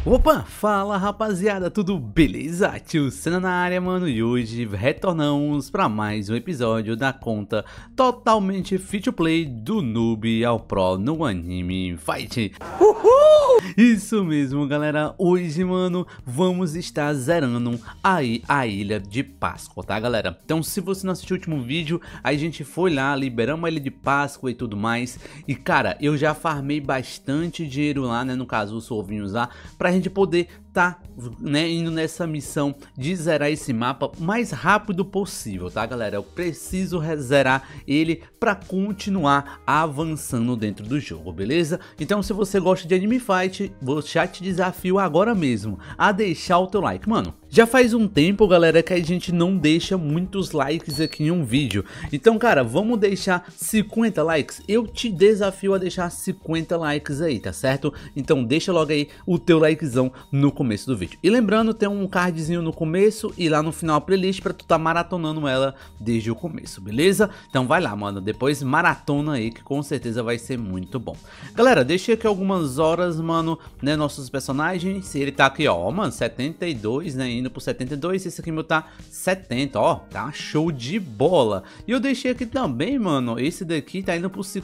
Opa, fala rapaziada, tudo beleza? Tio Senna na área, mano, e hoje retornamos para mais um episódio da conta totalmente free to play do noob ao pro no Anime Fight. Uhul! Isso mesmo, galera, hoje, mano, vamos estar zerando aí a Ilha de Páscoa, tá, galera? Então, se você não assistiu o último vídeo, a gente foi lá, liberamos a Ilha de Páscoa e tudo mais, e cara, eu já farmei bastante dinheiro lá, né, no caso os ovinhos lá, pra gente poder tá, né, indo nessa missão de zerar esse mapa o mais rápido possível, tá, galera? Eu preciso zerar ele para continuar avançando dentro do jogo, beleza? Então, se você gosta de Anime Fight, vou já te desafio agora mesmo a deixar o teu like, mano. Já faz um tempo, galera, que a gente não deixa muitos likes aqui em um vídeo. Então, cara, vamos deixar 50 likes? Eu te desafio a deixar 50 likes aí, tá certo? Então, deixa logo aí o teu likezão no começo do vídeo. E lembrando, tem um cardzinho no começo e lá no final a playlist pra tu tá maratonando ela desde o começo, beleza? Então vai lá, mano, depois maratona aí que com certeza vai ser muito bom. Galera, deixei aqui algumas horas, mano, né, nossos personagens. Ele tá aqui, ó, mano, 72, né, indo pro 72, esse aqui meu tá 70, ó, tá show de bola. E eu deixei aqui também, mano, esse daqui tá indo pro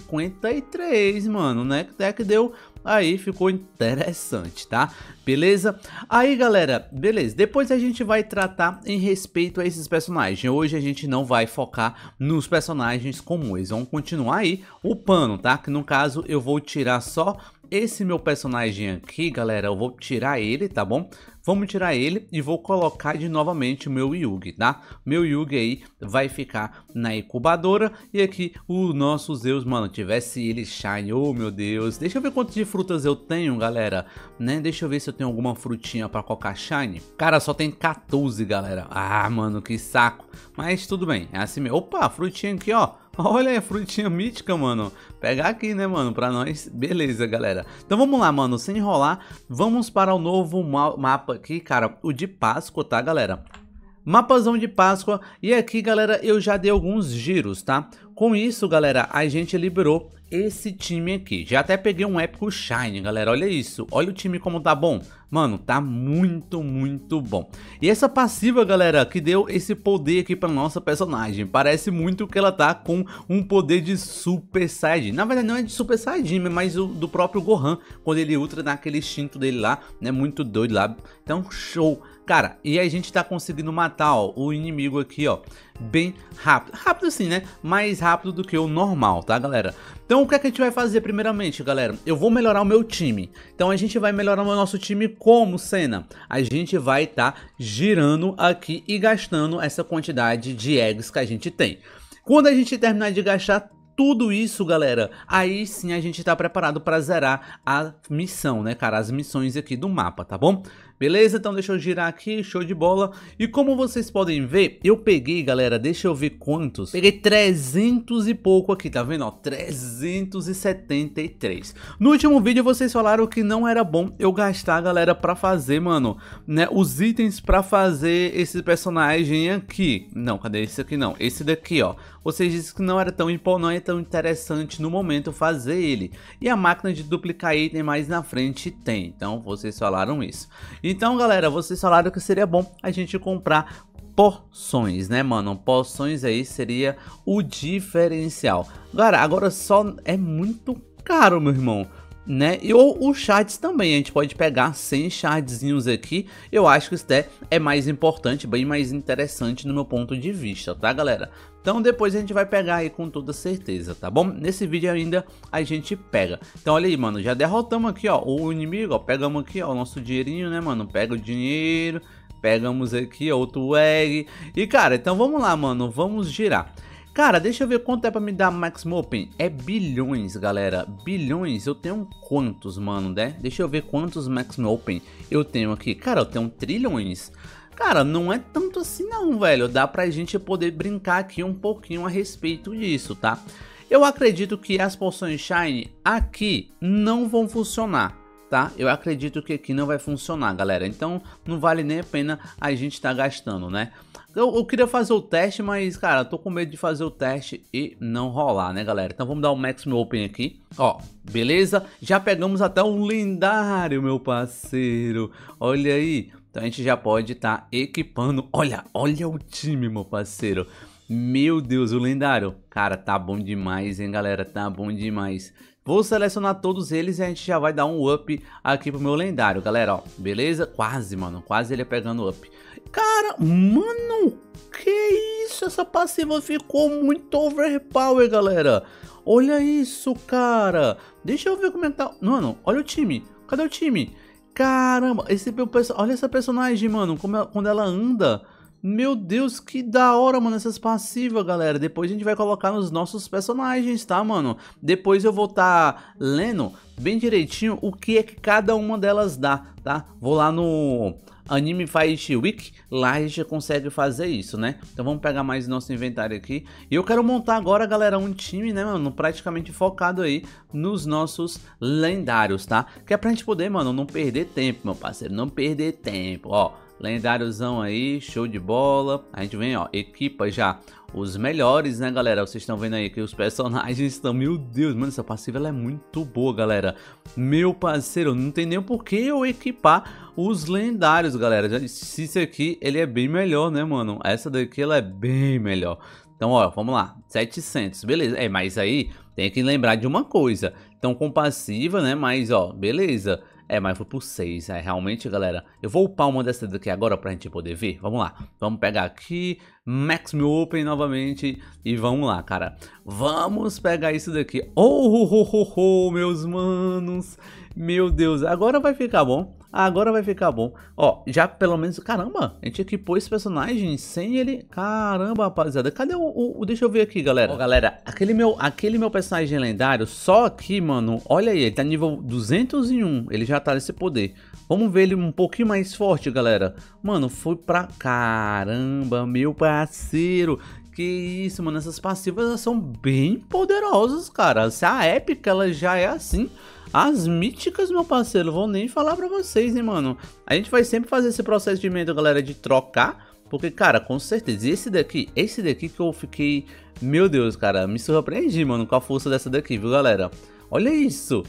53, mano, né, até que deu... Aí ficou interessante, tá? Beleza? Aí, galera, beleza. Depois a gente vai tratar em respeito a esses personagens. Hoje a gente não vai focar nos personagens comuns. Vamos continuar aí o pano, tá? Que no caso eu vou tirar só esse meu personagem aqui, galera. Eu vou tirar ele, tá bom? Vamos tirar ele e vou colocar de novamente o meu Yugi, tá? Meu Yugi aí vai ficar na incubadora. E aqui o nosso Zeus, mano, tivesse ele Shine, oh meu Deus. Deixa eu ver quantas de frutas eu tenho, galera, né? Deixa eu ver se eu tenho alguma frutinha pra colocar Shine. Cara, só tem 14, galera. Ah, mano, que saco. Mas tudo bem, é assim mesmo. Opa, frutinha aqui, ó. Olha aí a frutinha mítica, mano. Pegar aqui, né, mano, pra nós. Beleza, galera. Então vamos lá, mano, sem enrolar. Vamos para o novo mapa aqui, cara. O de Páscoa, tá, galera? Mapazão de Páscoa. E aqui, galera, eu já dei alguns giros, tá? Com isso, galera, a gente liberou esse time aqui. Já até peguei um épico Shine, galera. Olha isso. Olha o time como tá bom. Mano, tá muito, muito bom. E essa passiva, galera, que deu esse poder aqui pra nossa personagem. Parece muito que ela tá com um poder de Super Saiyajin. Na verdade, não é de Super Saiyajin, mas do próprio Gohan. Quando ele ultra naquele instinto dele lá, né? Muito doido lá. Então, show. Cara, e a gente tá conseguindo matar, ó, o inimigo aqui, ó, bem rápido. Rápido assim, né? Mais rápido do que o normal, tá, galera? Então, o que é que a gente vai fazer primeiramente, galera? Eu vou melhorar o meu time. Então, a gente vai melhorar o nosso time como, Senna? A gente vai estar girando aqui e gastando essa quantidade de eggs que a gente tem. Quando a gente terminar de gastar tudo isso, galera, aí sim a gente tá preparado para zerar a missão, né, cara? As missões aqui do mapa, tá bom? Beleza? Então deixa eu girar aqui, show de bola. E como vocês podem ver, eu peguei, galera, deixa eu ver quantos. Peguei 300 e pouco aqui, tá vendo? Ó, 373. No último vídeo vocês falaram que não era bom eu gastar, galera, pra fazer, mano, né, os itens pra fazer esse personagem aqui. Não, cadê esse aqui? Não, esse daqui, ó. Vocês disseram que não era tão interessante no momento fazer ele. E a máquina de duplicar item mais na frente tem. Então vocês falaram isso. Então, galera, vocês falaram que seria bom a gente comprar poções, né, mano? Poções aí seria o diferencial. Galera, agora só é muito caro, meu irmão, né? E os shards também, a gente pode pegar 100 shardzinhos aqui. Eu acho que isso é mais importante, bem mais interessante no meu ponto de vista, tá, galera? Então depois a gente vai pegar aí com toda certeza, tá bom? Nesse vídeo ainda a gente pega. Então olha aí, mano, já derrotamos aqui, ó, o inimigo, ó. Pegamos aqui, ó, o nosso dinheirinho, né, mano? Pega o dinheiro, pegamos aqui, ó, outro egg. E, cara, então vamos lá, mano, vamos girar. Cara, deixa eu ver quanto é pra me dar Maximum Open. É bilhões, galera. Bilhões. Eu tenho quantos, mano, né? Deixa eu ver quantos Maximum Open eu tenho aqui. Cara, eu tenho trilhões. Cara, não é tanto assim não, velho. Dá pra gente poder brincar aqui um pouquinho a respeito disso, tá? Eu acredito que as poções Shine aqui não vão funcionar. tá? Eu acredito que aqui não vai funcionar, galera. Então não vale nem a pena a gente tá gastando, né? Eu queria fazer o teste, mas, cara, tô com medo de fazer o teste e não rolar, né, galera? Então vamos dar o Maximum Open aqui. Ó, beleza? Já pegamos até um lendário, meu parceiro. Olha aí. Então a gente já pode estar equipando. Olha o time, meu parceiro. Meu Deus, o lendário. Cara, tá bom demais, hein, galera? Tá bom demais. Vou selecionar todos eles e a gente já vai dar um up aqui pro meu lendário, galera, ó. Beleza? Quase, mano. Quase ele é pegando up. Cara, mano, que isso? Essa passiva ficou muito overpower, galera. Olha isso, cara. Deixa eu ver como é que tá. Mano, olha o time. Cadê o time? Caramba, olha essa personagem, mano, quando ela anda. Meu Deus, que da hora, mano, essas passivas, galera. Depois a gente vai colocar nos nossos personagens, tá, mano? Depois eu vou estar lendo bem direitinho o que é que cada uma delas dá, tá? Vou lá no Anime Fight Week, lá a gente consegue fazer isso, né? Então vamos pegar mais nosso inventário aqui. E eu quero montar agora, galera, um time, né, mano, praticamente focado aí nos nossos lendários, tá? Que é pra gente poder, mano, não perder tempo, meu parceiro, não perder tempo, ó. Lendáriozão aí, show de bola. A gente vem, ó, equipa já os melhores, né, galera? Vocês estão vendo aí que os personagens estão... Meu Deus, mano, essa passiva ela é muito boa, galera. Meu parceiro, não tem nem por que eu equipar os lendários, galera. Se isso aqui, ele é bem melhor, né, mano? Essa daqui, ela é bem melhor. Então, ó, vamos lá, 700, beleza. É, mas aí tem que lembrar de uma coisa. Então, com passiva, né, mas, ó, beleza. É, mas foi por 6, realmente, galera. Eu vou upar uma dessas daqui agora pra gente poder ver. Vamos lá, vamos pegar aqui, Maximum Open novamente e vamos lá, cara. Vamos pegar isso daqui. Oh, meus manos. Meu Deus, agora vai ficar bom. Agora vai ficar bom. Ó, já pelo menos... Caramba, a gente equipou esse personagem sem ele... Caramba, rapaziada. Cadê deixa eu ver aqui, galera. Ó, galera, aquele meu personagem lendário, só aqui, mano, olha aí, ele tá nível 201. Ele já tá nesse poder. Vamos ver ele um pouquinho mais forte, galera. Mano, foi pra... Caramba, meu parceiro. Que isso, mano. Essas passivas elas são bem poderosas, cara. Se a épica, ela já é assim... As míticas, meu parceiro, vou nem falar pra vocês, hein, mano. A gente vai sempre fazer esse procedimento, galera, de trocar. Porque, cara, com certeza, esse daqui que eu fiquei... Meu Deus, cara, me surpreendi, mano, com a força dessa daqui, viu, galera? Olha isso.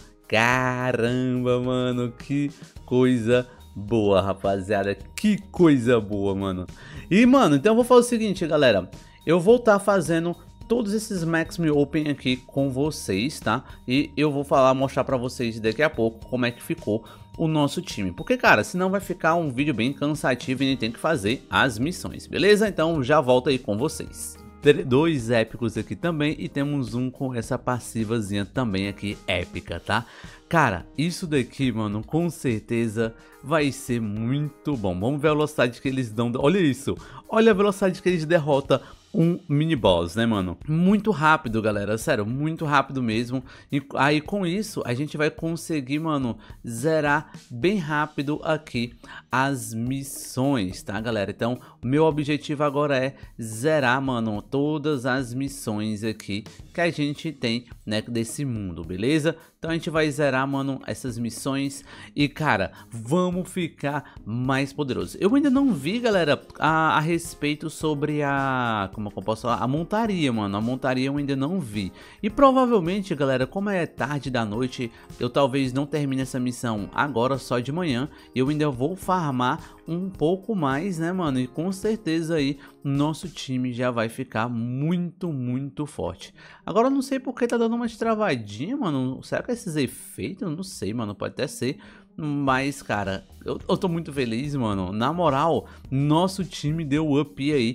Caramba, mano, que coisa boa, rapaziada. Que coisa boa, mano. E, mano, então eu vou fazer o seguinte, galera. Eu vou estar fazendo... todos esses Maximum Open aqui com vocês, tá? E eu vou mostrar pra vocês daqui a pouco como é que ficou o nosso time. Porque, cara, senão vai ficar um vídeo bem cansativo e a gente tem que fazer as missões, beleza? Então já volto aí com vocês. Dois épicos aqui também e temos um com essa passivazinha também aqui épica, tá? Cara, isso daqui, mano, com certeza vai ser muito bom. Vamos ver a velocidade que eles dão. Olha isso, olha a velocidade que eles derrotam um mini boss, né, mano? Muito rápido, galera, sério, muito rápido mesmo. E aí com isso a gente vai conseguir, mano, zerar bem rápido aqui as missões, tá, galera? Então o meu objetivo agora é zerar, mano, todas as missões aqui que a gente tem, né, desse mundo, beleza? Então a gente vai zerar, mano, essas missões e, cara, vamos ficar mais poderoso. Eu ainda não vi, galera, a respeito sobre como eu posso falar? A montaria, mano. A montaria eu ainda não vi. E provavelmente, galera, como é tarde da noite, eu talvez não termine essa missão agora, só de manhã. Eu ainda vou farmar um pouco mais, né, mano? E com certeza aí, nosso time já vai ficar muito, muito forte. Agora eu não sei porque tá dando uma travadinha, mano. Será que é esses efeitos? Eu não sei, mano. Pode até ser. Mas, cara, eu tô muito feliz, mano. Na moral, nosso time deu up aí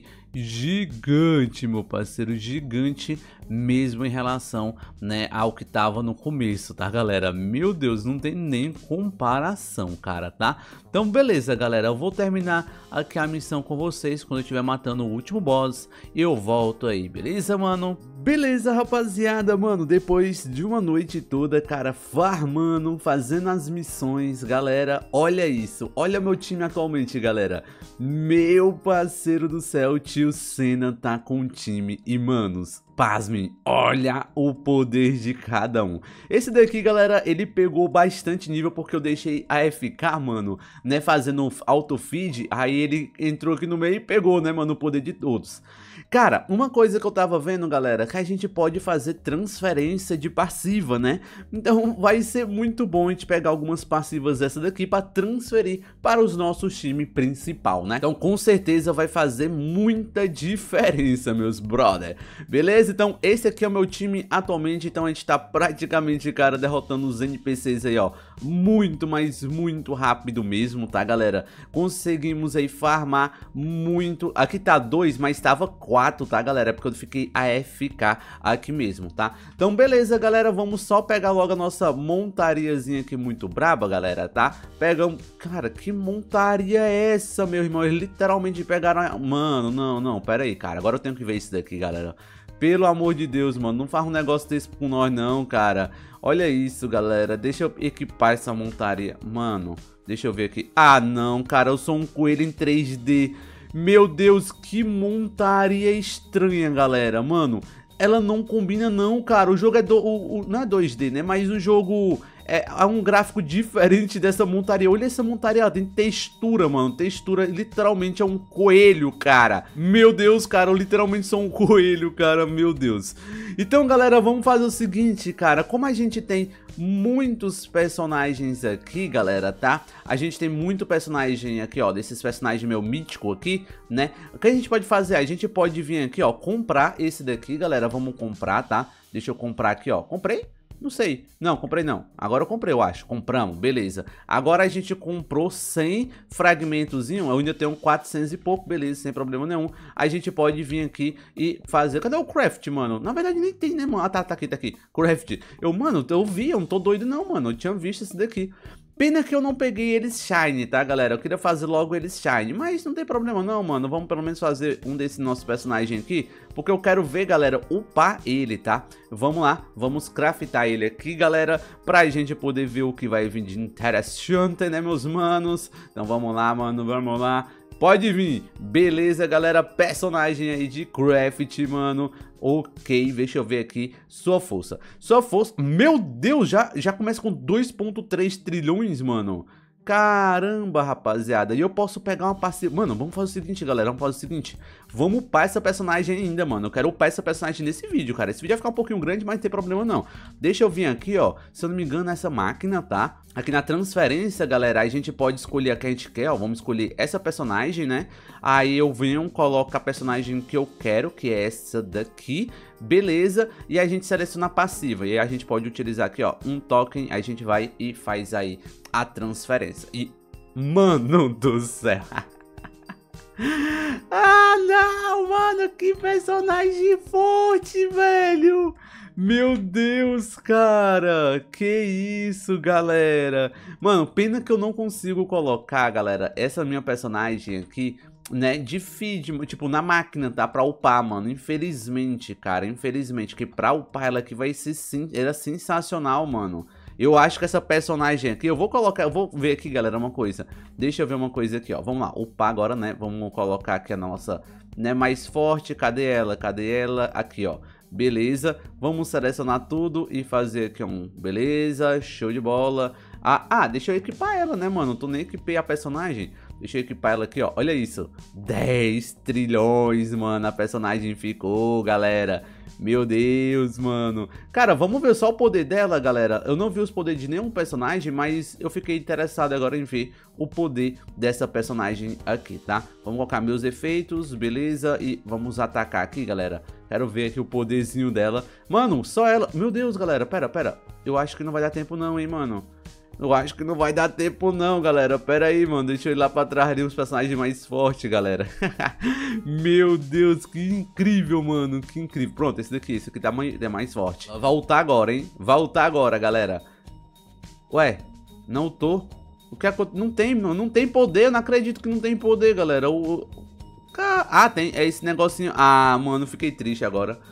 gigante, meu parceiro, gigante mesmo em relação, né, ao que tava no começo, tá, galera? Meu Deus, não tem nem comparação, cara, tá? Então, beleza, galera, eu vou terminar aqui a missão com vocês quando eu estiver matando o último boss e eu volto aí, beleza, mano? Beleza, rapaziada, mano, depois de uma noite toda, cara, farmando, fazendo as missões, galera, olha isso, olha meu time atualmente, galera. Meu parceiro do céu, tio Senna tá com o time e, manos, pasmem, olha o poder de cada um. Esse daqui, galera, ele pegou bastante nível porque eu deixei AFK, mano, né, fazendo auto-feed. Aí ele entrou aqui no meio e pegou, né, mano, o poder de todos. Cara, uma coisa que eu tava vendo, galera, é que a gente pode fazer transferência de passiva, né? Então vai ser muito bom a gente pegar algumas passivas dessa daqui pra transferir para os nossos times principal, né? Então com certeza vai fazer muita diferença, meus brother. Beleza? Então esse aqui é o meu time atualmente, então a gente tá praticamente, cara, derrotando os NPCs aí, ó, muito, mas muito rápido mesmo, tá, galera? Conseguimos aí farmar muito. Aqui tá 2, mas tava 4, tá, galera? É porque eu fiquei AFK aqui mesmo, tá? Então beleza, galera, vamos só pegar logo a nossa montariazinha aqui muito braba, galera, tá? Pegamos... Cara, que montaria é essa, meu irmão? Eles literalmente pegaram... Mano, não, pera aí, cara, agora eu tenho que ver isso daqui, galera. Pelo amor de Deus, mano, não faz um negócio desse com nós não, cara. Olha isso, galera, deixa eu equipar essa montaria. Mano, deixa eu ver aqui. Ah, não, cara, eu sou um coelho em 3D. Meu Deus, que montaria estranha, galera. Mano, ela não combina não, cara. O jogo é não é 2D, né? Mas o jogo é um gráfico diferente dessa montaria. Olha essa montaria, ela tem textura, mano. Textura, literalmente é um coelho, cara. Meu Deus, cara, eu literalmente sou um coelho, cara. Meu Deus. Então, galera, vamos fazer o seguinte, cara. Como a gente tem muitos personagens aqui, galera, tá? A gente tem muito personagem aqui, ó, desses personagens meu mítico aqui, né? O que a gente pode fazer? A gente pode vir aqui, ó, comprar esse daqui, galera. Vamos comprar, tá? Deixa eu comprar aqui, ó. Comprei? Não sei. Não, comprei não. Agora eu comprei, eu acho. Compramos, beleza. Agora a gente comprou 100 fragmentozinho. Eu ainda tenho 400 e pouco, beleza, sem problema nenhum. A gente pode vir aqui e fazer... Cadê o craft, mano? Na verdade nem tem, né, mano? Ah, tá aqui. Craft. Mano, eu vi, eu não tô doido não, mano. Eu tinha visto esse daqui. Pena que eu não peguei eles shine, tá, galera? Eu queria fazer logo eles shine, mas não tem problema não, mano. Vamos pelo menos fazer um desses nossos personagens aqui, porque eu quero ver, galera, upar ele, tá? Vamos lá, vamos craftar ele aqui, galera, pra gente poder ver o que vai vir de interessante, né, meus manos? Então vamos lá, mano, vamos lá. Pode vir. Beleza, galera, personagem aí de craft, mano. Ok, deixa eu ver aqui. Sua força. Meu Deus, já começa com 2,3 trilhões, mano. Caramba, rapaziada. E eu posso pegar uma passiva. Mano, vamos fazer o seguinte, galera. Vamos upar essa personagem ainda, mano. Eu quero upar essa personagem nesse vídeo, cara. Esse vídeo vai ficar um pouquinho grande, mas não tem problema não. Deixa eu vir aqui, ó. Se eu não me engano, essa máquina, tá? Aqui na transferência, galera, a gente pode escolher a que a gente quer, ó. Vamos escolher essa personagem, né? Aí eu venho, coloco a personagem que eu quero, que é essa daqui. Beleza, e a gente seleciona a passiva. E aí a gente pode utilizar aqui, ó, um token. Aí a gente vai e faz aí a transferência. E, mano do céu. Ah, não, mano, que personagem forte, velho. Meu Deus, cara, que isso, galera. Mano, pena que eu não consigo colocar, galera, essa minha personagem aqui, né, de feed, tipo, na máquina, tá? Pra upar, mano. Infelizmente, cara, infelizmente, que pra upar ela aqui vai ser, sim, ela é sensacional, mano. Eu acho que essa personagem aqui, eu vou ver aqui, galera, uma coisa. Deixa eu ver uma coisa aqui, ó. Vamos lá, upar agora, né? Vamos colocar aqui a nossa, né, mais forte. Cadê ela? Aqui, ó. Beleza, vamos selecionar tudo e fazer aqui beleza, show de bola. Deixa eu equipar ela, né, mano? Eu tô nem equipei a personagem. Deixa eu equipar ela aqui, ó. Olha isso, 10 trilhões, mano. A personagem ficou, galera. Meu Deus, mano. Cara, vamos ver só o poder dela, galera. Eu não vi os poderes de nenhum personagem, mas eu fiquei interessado agora em ver o poder dessa personagem aqui, tá? Vamos colocar meus efeitos, beleza? E vamos atacar aqui, galera. Quero ver aqui o poderzinho dela. Mano, só ela... Meu Deus, galera, pera. Eu acho que não vai dar tempo não, hein, mano. Eu acho que não vai dar tempo não, galera. Pera aí, mano. Deixa eu ir lá pra trás ali os personagens mais fortes, galera. Meu Deus, que incrível, mano. Que incrível. Pronto, esse aqui tá mais forte. Vai voltar agora, hein. Voltar agora, galera. Ué, não tô. O que aconteceu? Não tem poder. Eu não acredito que não tem poder, galera. Tem. É esse negocinho. Ah, mano, fiquei triste agora.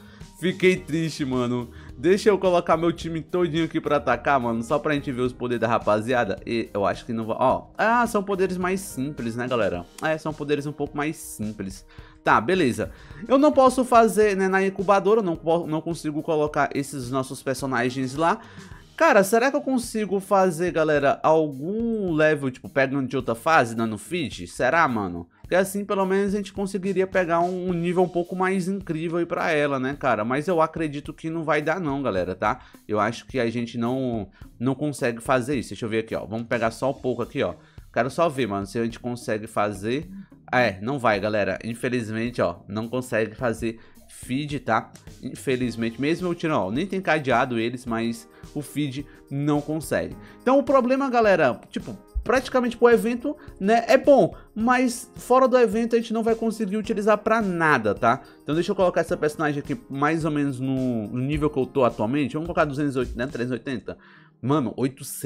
Fiquei triste, mano. Deixa eu colocar meu time todinho aqui pra atacar, mano, só pra gente ver os poderes da rapaziada. E eu acho que não vai... Ó, são poderes mais simples, né, galera? São poderes um pouco mais simples. Tá, beleza. Eu não posso fazer, né, na incubadora, não consigo colocar esses nossos personagens lá. Cara, será que eu consigo fazer, galera, algum level, tipo, pegando de outra fase, dando feed? Será, mano? Porque assim, pelo menos, a gente conseguiria pegar um nível um pouco mais incrível aí pra ela, né, cara? Mas eu acredito que não vai dar não, galera, tá? Eu acho que a gente não consegue fazer isso. Deixa eu ver aqui, ó. Vamos pegar só um pouco aqui, ó. Quero só ver, mano, se a gente consegue fazer... não vai, galera. Infelizmente, ó, não consegue fazer feed, tá? Infelizmente, mesmo eu tirando, ó, nem tem cadeado eles, mas o feed não consegue. Então o problema, galera, tipo, praticamente pro evento, né, é bom, mas fora do evento a gente não vai conseguir utilizar pra nada, tá? Então deixa eu colocar essa personagem aqui mais ou menos no nível que eu tô atualmente. Vamos colocar 280, né, 380. Mano,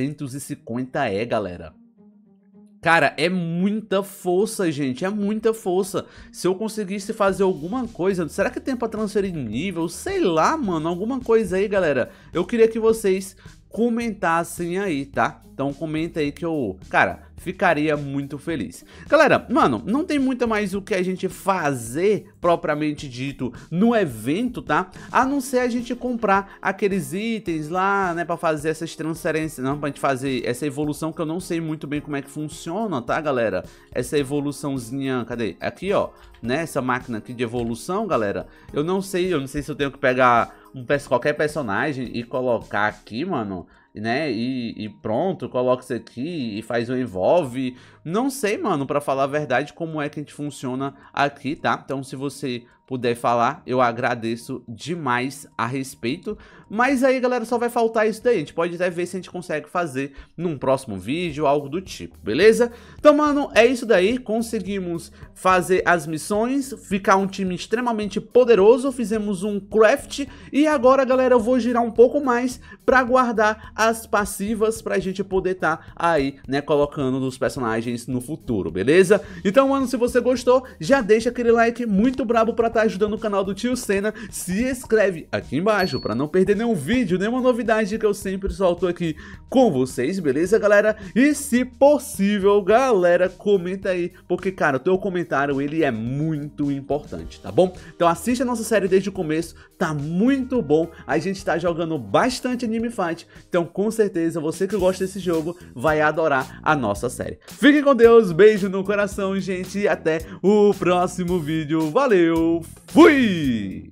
850 galera. Cara, é muita força, gente, é muita força. Se eu conseguisse fazer alguma coisa, será que tem pra transferir nível? Sei lá, mano, alguma coisa aí, galera. Eu queria que vocês comentassem aí, tá? Então comenta aí que eu, cara, ficaria muito feliz. Galera, mano, não tem muito mais o que a gente fazer, propriamente dito, no evento, tá? A não ser a gente comprar aqueles itens lá, né, pra fazer essas transferências, não, pra gente fazer essa evolução que eu não sei muito bem como é que funciona, tá, galera? Essa evoluçãozinha, cadê? Aqui, ó, né, essa máquina aqui de evolução, galera, eu não sei se eu tenho que pegar qualquer personagem e colocar aqui, mano, né, e pronto, coloca isso aqui e faz um envolve. Não sei, mano, pra falar a verdade, como é que a gente funciona aqui, tá? Então, se você puder falar, eu agradeço demais a respeito. Mas aí, galera, só vai faltar isso daí. A gente pode até ver se a gente consegue fazer num próximo vídeo, algo do tipo, beleza? Então, mano, é isso daí. Conseguimos fazer as missões, ficar um time extremamente poderoso. Fizemos um craft. E agora, galera, eu vou girar um pouco mais pra guardar as passivas pra gente poder estar aí, né, colocando nos personagens no futuro, beleza? Então, mano, se você gostou, já deixa aquele like muito brabo pra estar ajudando o canal do Tio Senna. Se inscreve aqui embaixo pra não perder nenhum vídeo, nenhuma novidade que eu sempre solto aqui com vocês, beleza, galera? E se possível, galera, comenta aí, porque, cara, o teu comentário, ele é muito importante, tá bom? Então assiste a nossa série desde o começo, tá muito bom, a gente tá jogando bastante Anime Fight, então com certeza você que gosta desse jogo vai adorar a nossa série. Fiquem com Deus, beijo no coração, gente, e até o próximo vídeo, valeu, fui!